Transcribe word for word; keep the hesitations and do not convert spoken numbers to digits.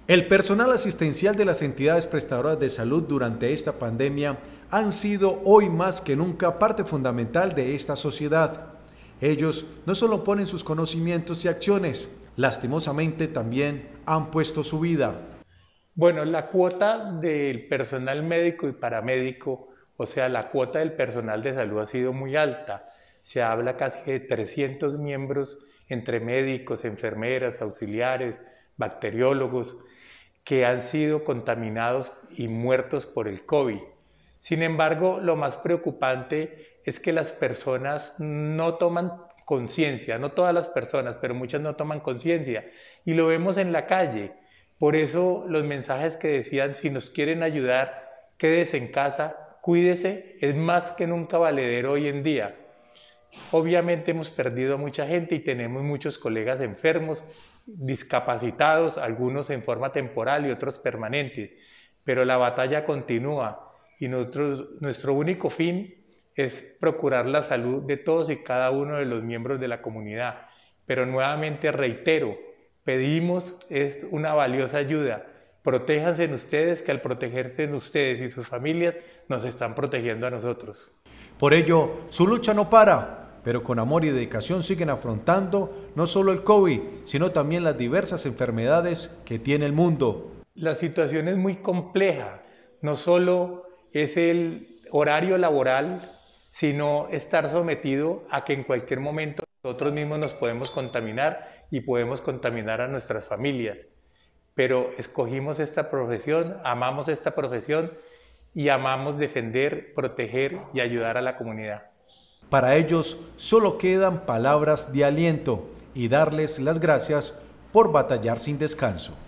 El personal asistencial de las entidades prestadoras de salud durante esta pandemia han sido hoy más que nunca parte fundamental de esta sociedad. Ellos no solo ponen sus conocimientos y acciones, lastimosamente también han puesto su vida. Bueno, la cuota del personal médico y paramédico, o sea, la cuota del personal de salud ha sido muy alta. Se habla casi de trescientos miembros entre médicos, enfermeras, auxiliares, bacteriólogos, que han sido contaminados y muertos por el COVID. Sin embargo, lo más preocupante es que las personas no toman conciencia, no todas las personas, pero muchas no toman conciencia, y lo vemos en la calle. Por eso los mensajes que decían, si nos quieren ayudar, quédese en casa, cuídese, es más que nunca valedero hoy en día. Obviamente hemos perdido a mucha gente y tenemos muchos colegas enfermos, discapacitados, algunos en forma temporal y otros permanente, pero la batalla continúa y nosotros, nuestro único fin es procurar la salud de todos y cada uno de los miembros de la comunidad. Pero nuevamente reitero, pedimos es una valiosa ayuda. Protéjanse en ustedes, que al protegerse en ustedes y sus familias nos están protegiendo a nosotros. Por ello, su lucha no para, pero con amor y dedicación siguen afrontando no solo el COVID, sino también las diversas enfermedades que tiene el mundo. La situación es muy compleja, no solo es el horario laboral, sino estar sometido a que en cualquier momento nosotros mismos nos podemos contaminar y podemos contaminar a nuestras familias. Pero escogimos esta profesión, amamos esta profesión y amamos defender, proteger y ayudar a la comunidad. Para ellos solo quedan palabras de aliento y darles las gracias por batallar sin descanso.